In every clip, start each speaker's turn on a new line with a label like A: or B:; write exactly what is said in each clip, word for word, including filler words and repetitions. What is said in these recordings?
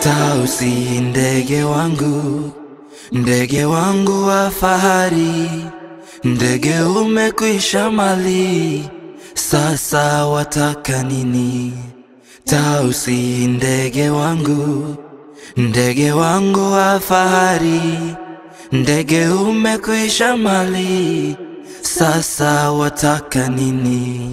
A: Tausi ndege wangu, ndege wangu wa fahari, ndege umekwisha mali, sasa wataka nini? Tausi ndege wangu, ndege wangu wa fahari, ndege umekwisha mali, sasa wataka nini?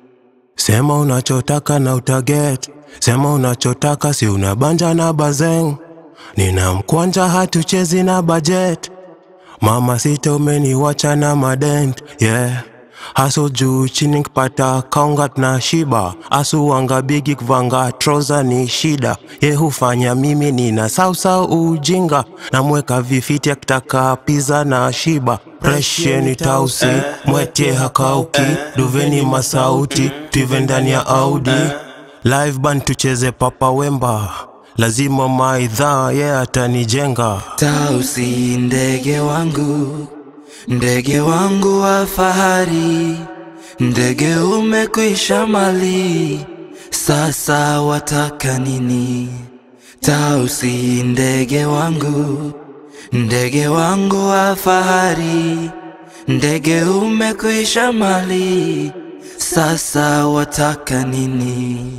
B: Sema unachotaka na utaget, sema unachotaka si unabanja na bazeng. Nina mkwanja hatuchezi na budget, mama sita umeniwacha na madent, yeah. Haso juu chini kipata kaungat na shiba, asu wanga bigi kivanga trouser ni shida. Ye hufanya mimi nina sausa ujinga, na mweka vifiti akitaka pizza na shiba. Preshe ni Tausi, mwete hakauki, duveni masauti, tuive ndani ya Audi. Live band tucheze Papa Wemba, lazima maidha ye yeah, atanijenga.
A: Tausi ndege wangu, ndege wangu wa fahari, ndege umekwisha mali, sasa wataka nini? Tausi ndege wangu, ndege wangu wa fahari, ndege umekwisha mali, sasa wataka nini?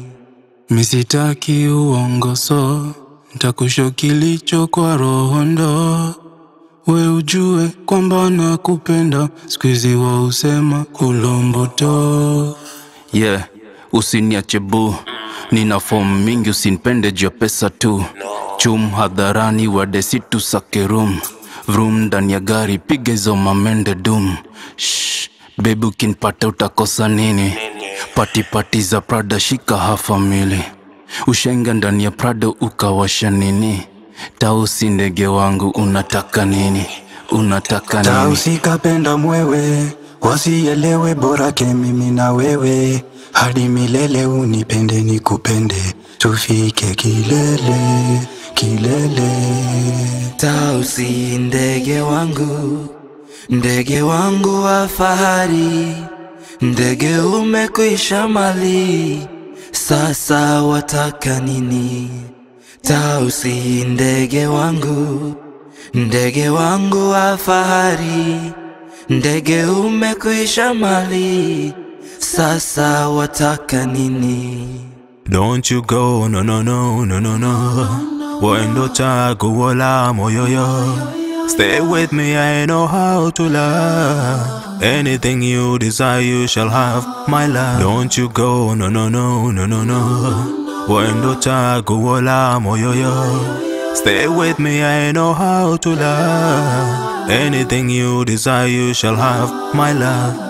C: Misitaki uongoso, ntakusho kilicho kwa roho ndo. We ujue kwamba nakupenda, squeezy wa usema kulomboto.
D: Yeah, usiniache boo, nina form mingi usinipende juu ya pesa tu. Chum hadharani wadesitu sake room, vroom ndani ya gari piga hizo mamende doom. Shh, baby ukinipata utakosa nini? Pati pati za Prada shika hafa mili, ushenga ndani ya Prado ukawasha nini? Tausi ndege wangu unataka nini? Unataka nini?
E: Tausi kapenda mwewe, wasielewe bora ke mimi na wewe. Hadi milele unipende nikupende, tufike kilele, kilele.
A: Tausi ndege wangu, ndege wangu wa fahari, ndege umekwisha mali, sasa wataka nini? Tausi ndege wangu, ndege wangu wa fahari, ndege umekwisha mali, sasa wataka nini?
B: Don't you go, no no no no no no. Wendo chako wala moyoyo. Stay with me, I know how to love. Anything you desire you shall have, my love. Don't you go, no no no no no no. Wendo chako wala moyoyo. Stay with me, I know how to love. Anything you desire you shall have, my love.